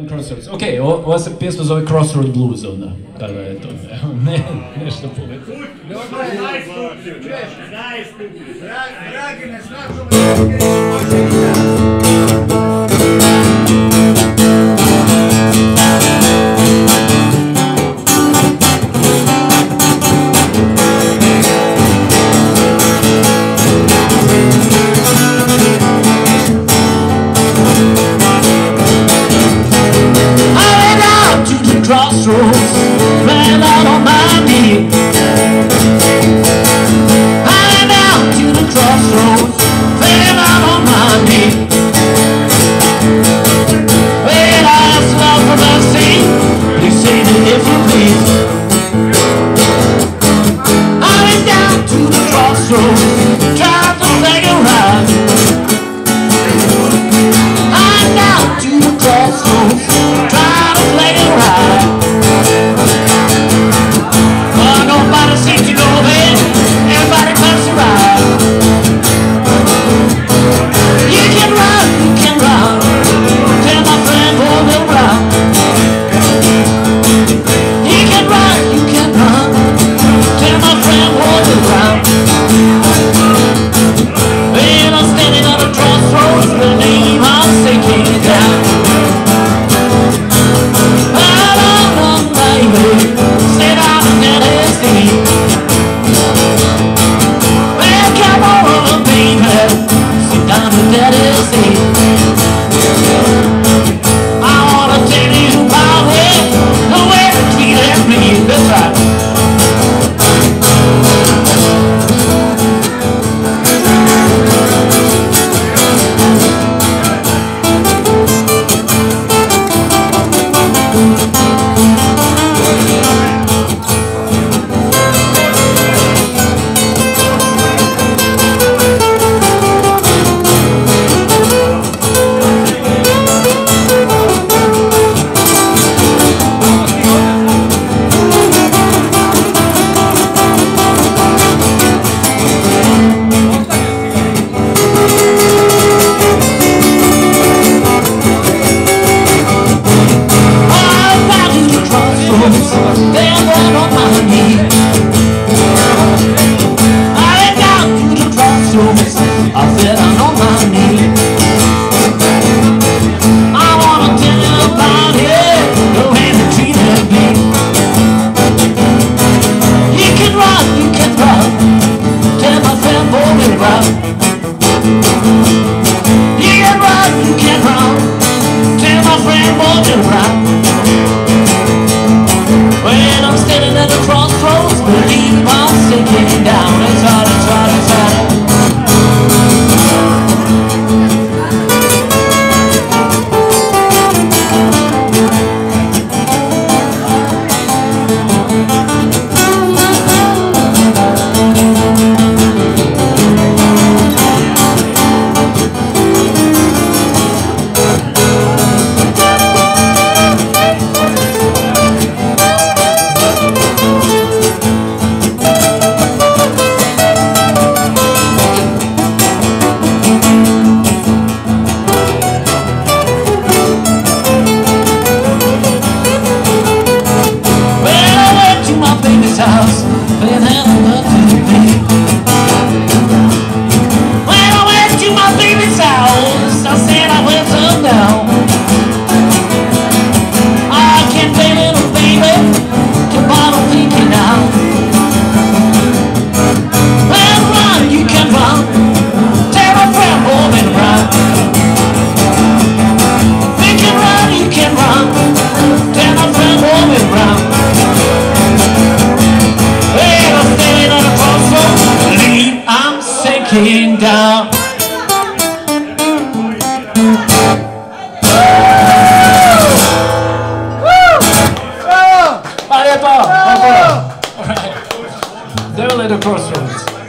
Crossroads. Okej, ova se pjesma zove Crossroad Blues onda. Tako da je to nešto povećano. Dobro je, najskuplju, čuješ? Najskuplju. Dragi, ne snažemo Crossroads, ran out on my knee. I went out to the crossroads, ran out on my knee. When I asked love for mercy, they say that if you please. I went down to the crossroads, tried to make it right. I went down to the crossroads, tried to make it right. Nobody seems to know it. Everybody comes around. You can run, tell my friend hold it round. You can run, tell my friend hold it round. When I'm standing on the crossroads, believe I'm sinking down. I don't know, baby, said I'm a dead estate. Well, come over, baby, sit down and dead estate. I wanna tell you about it, the way they treated me, that's right. Down. They're a little Crossroads.